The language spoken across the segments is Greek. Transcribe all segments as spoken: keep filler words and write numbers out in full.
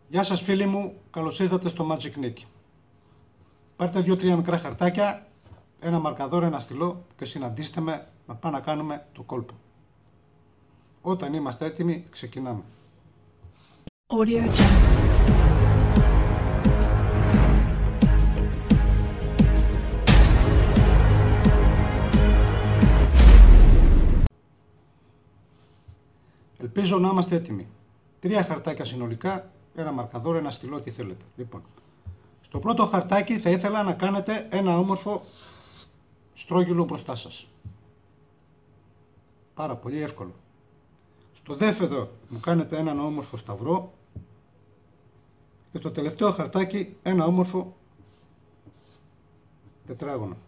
Γεια σας φίλοι μου, καλώς ήρθατε στο Magic Nick. Πάρτε δύο-τρία μικρά χαρτάκια, ένα μαρκαδόρο, ένα στυλό και συναντήστε με να πάμε να κάνουμε το κόλπο. Όταν είμαστε έτοιμοι, ξεκινάμε. Audio Jungle. Ελπίζω να είμαστε έτοιμοι. Τρία χαρτάκια συνολικά, ένα μαρκαδόρο, ένα στυλό, τι θέλετε. Λοιπόν, στο πρώτο χαρτάκι θα ήθελα να κάνετε ένα όμορφο στρόγγυλο μπροστά σας. Πάρα πολύ εύκολο. Στο δεύτερο μου κάνετε έναν όμορφο σταυρό και στο τελευταίο χαρτάκι ένα όμορφο τετράγωνο.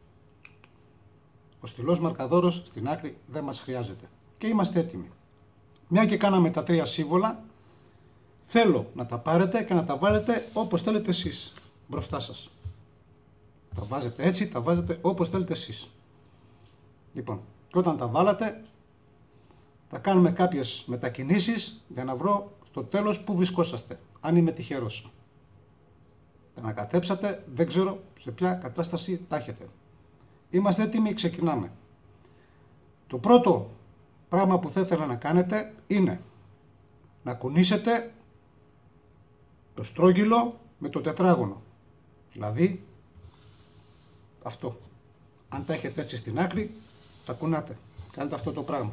Ο στυλός μαρκαδόρος στην άκρη δεν μας χρειάζεται. Και είμαστε έτοιμοι. Μια και κάναμε τα τρία σύμβολα, θέλω να τα πάρετε και να τα βάλετε όπως θέλετε εσείς μπροστά σας. Τα βάζετε έτσι, τα βάζετε όπως θέλετε εσείς. Λοιπόν, και όταν τα βάλατε, θα κάνουμε κάποιες μετακινήσεις για να βρω στο τέλος που βρισκόσαστε, αν είμαι τυχερός. Τα ανακατέψατε, δεν ξέρω σε ποια κατάσταση τα έχετε. Είμαστε έτοιμοι, ξεκινάμε. Το πρώτο πράγμα που θα ήθελα να κάνετε είναι να κουνήσετε το στρόγγυλο με το τετράγωνο. Δηλαδή αυτό. Αν τα έχετε έτσι στην άκρη, τα κουνάτε. Κάνετε αυτό το πράγμα.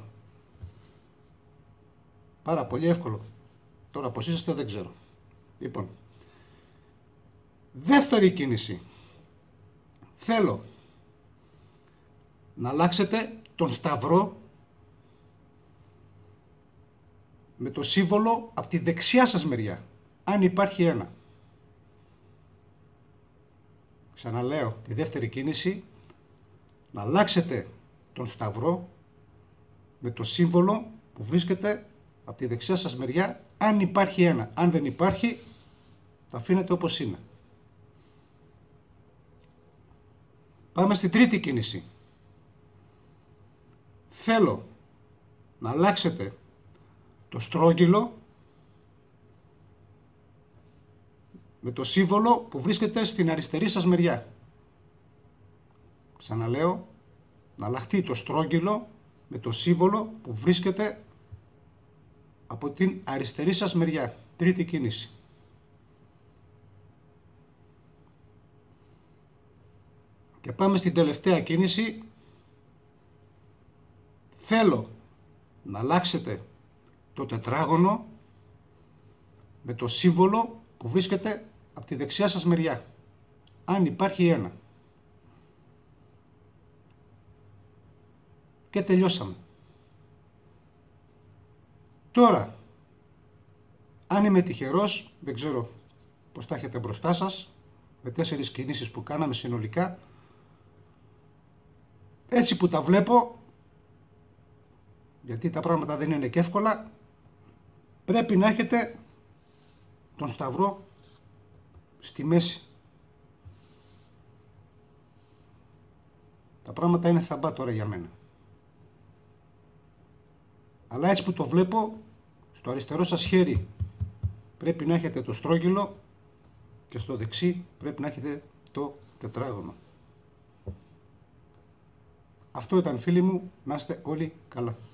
Πάρα πολύ εύκολο. Τώρα πως είσαστε δεν ξέρω. Λοιπόν, δεύτερη κίνηση. Θέλω να αλλάξετε τον σταυρό με το σύμβολο από τη δεξιά σας μεριά, αν υπάρχει ένα. Ξαναλέω τη δεύτερη κίνηση, να αλλάξετε τον σταυρό με το σύμβολο που βρίσκεται από τη δεξιά σας μεριά, αν υπάρχει ένα. Αν δεν υπάρχει, θα αφήνετε όπως είναι. Πάμε στην τρίτη κίνηση. Θέλω να αλλάξετε το στρόγγυλο με το σύμβολο που βρίσκεται στην αριστερή σας μεριά. Ξαναλέω, να αλλάχτεί το στρόγγυλο με το σύμβολο που βρίσκεται από την αριστερή σας μεριά. Τρίτη κίνηση. Και πάμε στην τελευταία κίνηση. Θέλω να αλλάξετε το τετράγωνο με το σύμβολο που βρίσκεται από τη δεξιά σας μεριά, αν υπάρχει ένα. Και τελειώσαμε. Τώρα, αν είμαι τυχερός, δεν ξέρω πως τα έχετε μπροστά σας, με τέσσερις κινήσεις που κάναμε συνολικά, έτσι που τα βλέπω, γιατί τα πράγματα δεν είναι και εύκολα, πρέπει να έχετε τον σταυρό στη μέση. Τα πράγματα είναι θαμπά τώρα για μένα. Αλλά έτσι που το βλέπω, στο αριστερό σας χέρι πρέπει να έχετε το στρόγγυλο και στο δεξί πρέπει να έχετε το τετράγωνο. Αυτό ήταν φίλοι μου, να είστε όλοι καλά.